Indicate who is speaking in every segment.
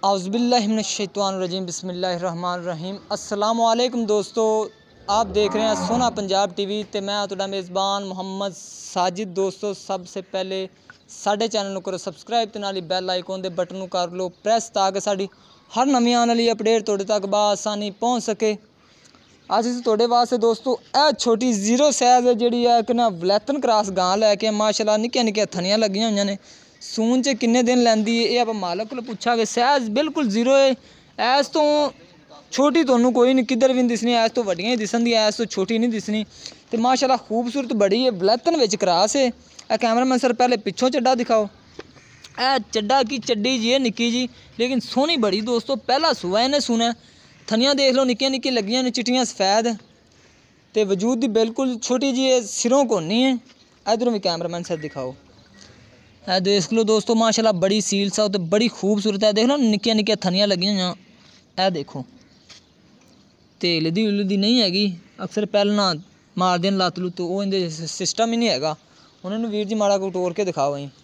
Speaker 1: औज़ुबिल्लाहिमिनश्शैतानिर्रजीम बिस्मिल्लाहिर्रहमानिर्रहीम। अस्सलाम वालेकुम दोस्तों, आप देख रहे हैं सोना पंजाब टीवी ते मैं तुहाडा मेज़बान मोहम्मद साजिद। दोस्तों सबसे पहले साडे चैनल नूं करो सबसक्राइब ते नाल ही बैल आइकन दे बटन नूं कर लो प्रेस ताकि साडी हर नवीं आने वाली अपडेट तुहाडे तक बआसानी पहुँच सके। अज असीं तुहाडे वास्ते दोस्तों यह छोटी जीरो साइज़ जिहड़ी है इक ना वलैतन क्रॉस गां लैके माशाअल्लाह निक्कियां निक्कियां थनियां लगियां होईयां ने। सून च किन्ने दिन लैंदी है ये आप मालक को पूछा कि साइज़ बिल्कुल जीरो है। ऐस तो छोटी तुहानूं कोई नहीं किधर भी नहीं दिसनी, ऐस तो वड्डियां ही दिसन दी, ऐस तो छोटी नहीं दिसनी। तो माशाअल्लाह खूबसूरत बड़ी है, वलैतन विच क्रॉस है। कैमरामैन सर पहले पिछों चड्डा दिखाओ। ए चड्डा की चड्डी जी है निक्की जी, लेकिन सोहनी बड़ी दोस्तों। पहला सूआ इन्हें सुना, थनियां देख लो निक्कियां निक्कियां लगियां ने चिट्टियां सफेद ते वजूद दी बिल्कुल छोटी जी है, सिरों को नहीं है। इधरों भी कैमरामैन सर दिखाओ। है देख लो दोस्तों माशाल्लाह बड़ी सील सा तो बड़ी खूबसूरत है। देख लो निक्कियां निक्कियां थनियां लगी हुई, ए देखो ते हिलदी हुलदी नहीं हैगी। अक्सर पहलना मार देन लत्त लुत्त, वो इनदे सिस्टम ही नहीं हैगा। उन्होंने वीर जी माड़ा को टोर के दिखाओ। वहीं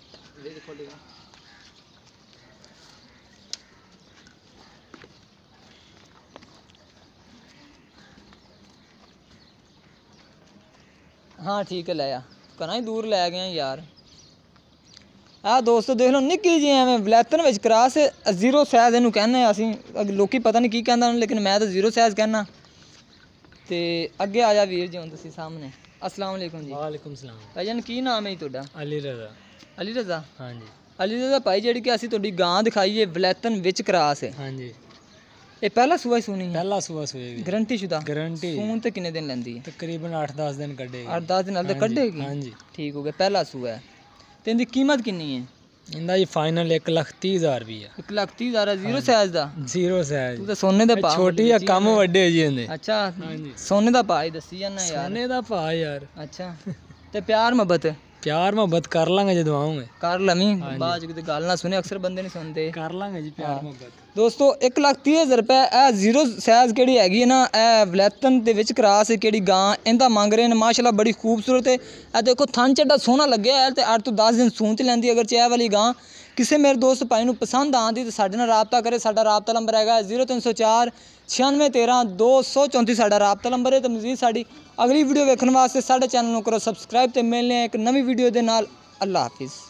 Speaker 1: हाँ ठीक है, लाया कना ही दूर लै गए यार। आ दोस्तों देख लो निक्की जी एवं वलैतन विच क्रॉस जीरो साइज़ इनू कहने असीं, लोकी पता नहीं की कहंदा लेकिन मैं तो जीरो साइज़ कहना। ते अगे आ जा वीर जी हुण तुसीं सामने। अस्सलाम वालेकुम जी।
Speaker 2: वालेकुम सलाम।
Speaker 1: भाईजान की नाम है जी तुहाडा?
Speaker 2: अली रज़ा।
Speaker 1: अली रज़ा।
Speaker 2: हाँ जी।
Speaker 1: अली रज़ा भाई जिहड़ी कि असीं तुहाडी गां दिखाई है वलैतन विच क्रॉस है।
Speaker 2: हाँ जी।
Speaker 1: ये पहला सूआ ही सूनी है?
Speaker 2: पहला सूआ सूएगी।
Speaker 1: गारंटी शुदा?
Speaker 2: गारंटी।
Speaker 1: सून ते किन्ने दिन लैंदी है?
Speaker 2: तकरीबन 8-10 दिन कड्ढेगी।
Speaker 1: 8-10 दिन हल्दे कड्ढेगी?
Speaker 2: हाँ जी।
Speaker 1: ठीक हो गया, पहला सूआ है। ते इनदी कीमत किन्नी है?
Speaker 2: इंदा जी फाइनल 1,30,000 रुपया।
Speaker 1: 1,30,000 जीरो साइज़ दा?
Speaker 2: Zero size.
Speaker 1: तू तो सोने दे भाव
Speaker 2: छोटी है कम वड्डे जी इंदे।
Speaker 1: अच्छा
Speaker 2: हाँ जी।
Speaker 1: सोने दा भाव ही दसी जाना यार।
Speaker 2: सोने दा भाव यार।
Speaker 1: अच्छा ते प्यार मोहब्बत?
Speaker 2: प्यार मोहब्बत कर लांगे जदों आऊंगे।
Speaker 1: कर लवीं बाद किते गल ना सुने, अक्सर बंदे नहीं सुनते।
Speaker 2: कर लांगे जी प्यार मोहब्बत। दोस्तों
Speaker 1: 1,30,000 रुपये ए जीरो साइज़ केड़ी हैगी ना, ए वलैतन दे विच क्रॉस केड़ी गां इंदा मंग रहे हैं। माशाल्लाह बड़ी खूबसूरत है। ए देखो थन चड्डा सोहना लग्या है ते 8 तो 10 दिन सून च लैंदी। अगर चाह वाली गां किसी मेरे दोस्त भाई नूं पसंद आंदी तो साडे नाल राबता करे। साडा राबता नंबर हैगा 0304 9613 234 साडा राबता नंबर है। तो मजीद साडी अगली वीडियो वेखण वास्ते साडे चैनल नूं करो सबसक्राइब ते मिलने एक नवीं वीडियो दे नाल। अल्लाह हाफिज़।